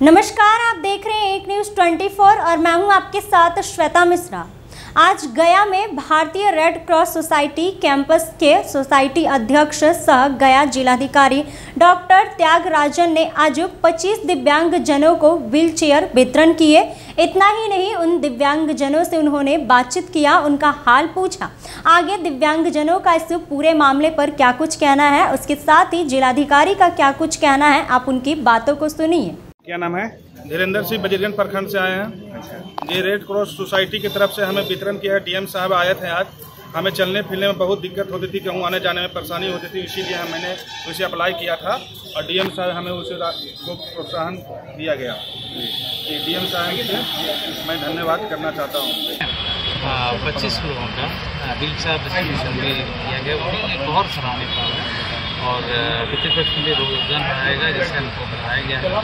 नमस्कार, आप देख रहे हैं एक न्यूज़ 24 और मैं हूं आपके साथ श्वेता मिश्रा। आज गया में भारतीय रेड क्रॉस सोसाइटी कैंपस के सोसाइटी अध्यक्ष सह गया जिलाधिकारी डॉक्टर त्यागराजन ने आज 25 दिव्यांग जनों को व्हील चेयर वितरण किए। इतना ही नहीं, उन दिव्यांग जनों से उन्होंने बातचीत किया, उनका हाल पूछा। आगे दिव्यांग जनों का इस पूरे मामले पर क्या कुछ कहना है, उसके साथ ही जिलाधिकारी का क्या कुछ कहना है, आप उनकी बातों को सुनिए। क्या नाम है? धीरेन्द्र सिंह बजरगंज प्रखंड से आए हैं। ये रेड क्रॉस सोसाइटी की तरफ से हमें वितरण किया है। डीएम साहब आए थे आज। हमें चलने फिरने में बहुत दिक्कत होती थी, कहूँ आने जाने में परेशानी होती थी, इसीलिए मैंने उसे अप्लाई किया था और डीएम साहब हमें उसे को प्रोत्साहन दिया गया। डीएम साहब से मैं धन्यवाद करना चाहता हूँ। 25 लोगों का व्हील चेयर डिस्ट्रीब्यूशन भी किया गया, वो एक बहुत सराहनीय काम है और प्रतिपक्ष के लिए योगदान रहेगा, जिससे हमको बताया गया है।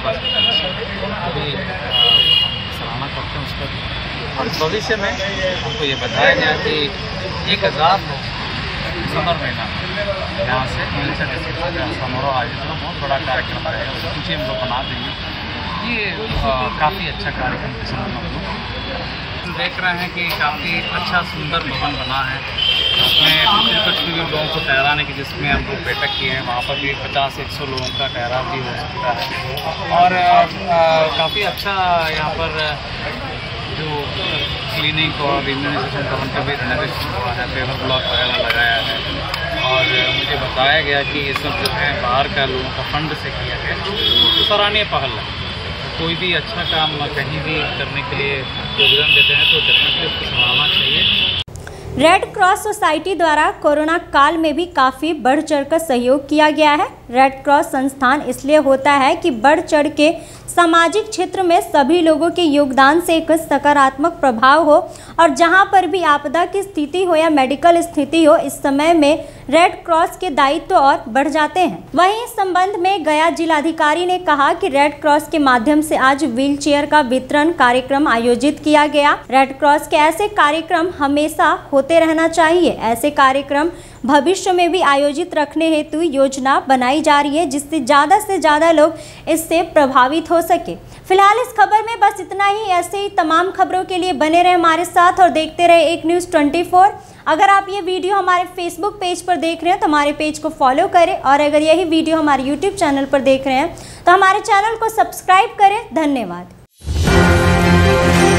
अभी सराहना करते हैं उसका। और भविष्य में हमको ये बताया गया कि 1000 लोग दिसंबर महीना यहाँ से व्हील चेयर डिस्ट्रीब्यूशन का समारोह आयोजित होगा। बहुत बड़ा कार्यक्रम रहेगा, उसकी सूची हम लोग बना देंगे। ये काफ़ी अच्छा कार्यक्रम दिसंबर में हम लोग देख रहे हैं कि काफ़ी अच्छा सुंदर भवन बना है। उसमें प्रतिपक्ष के लोगों को ठहराने की, जिसमें हम लोग बैठक किए हैं, वहाँ पर भी 50-100 लोगों का ठहराव भी हो सकता है। और काफ़ी अच्छा यहाँ पर जो क्लीनिक और इम्यूनाइजेशन भवन का भी रेनोवेशन हुआ है, पेपर ब्लॉक वगैरह लगाया है। और मुझे बताया गया कि ये सब जो है बाहर का लोगों का फंड से किया गया, तो सराहनीय पहल है। कोई भी अच्छा काम कहीं भी करने के लिए योगदान देते हैं तो डेफिनेटली उसको सराहना चाहिए। रेड क्रॉस सोसाइटी द्वारा कोरोना काल में भी काफ़ी बढ़ चढ़कर सहयोग किया गया है। रेड क्रॉस संस्थान इसलिए होता है कि बढ़ चढ़ के सामाजिक क्षेत्र में सभी लोगों के योगदान से एक सकारात्मक प्रभाव हो और जहां पर भी आपदा की स्थिति हो या मेडिकल स्थिति हो, इस समय में रेड क्रॉस के दायित्व और बढ़ जाते हैं। वहीं इस संबंध में गया जिलाधिकारी ने कहा कि रेड क्रॉस के माध्यम से आज व्हील चेयर का वितरण कार्यक्रम आयोजित किया गया। रेड क्रॉस के ऐसे कार्यक्रम हमेशा होते रहना चाहिए। ऐसे कार्यक्रम भविष्य में भी आयोजित रखने हेतु योजना बनाई जा रही है, जिससे ज़्यादा लोग इससे प्रभावित हो सके। फिलहाल इस खबर में बस इतना ही। ऐसे ही तमाम खबरों के लिए बने रहे हमारे साथ और देखते रहे एक न्यूज़ 24। अगर आप ये वीडियो हमारे फेसबुक पेज पर देख रहे हैं तो हमारे पेज को फॉलो करें, और अगर यही वीडियो हमारे यूट्यूब चैनल पर देख रहे हैं तो हमारे चैनल को सब्सक्राइब करें। धन्यवाद।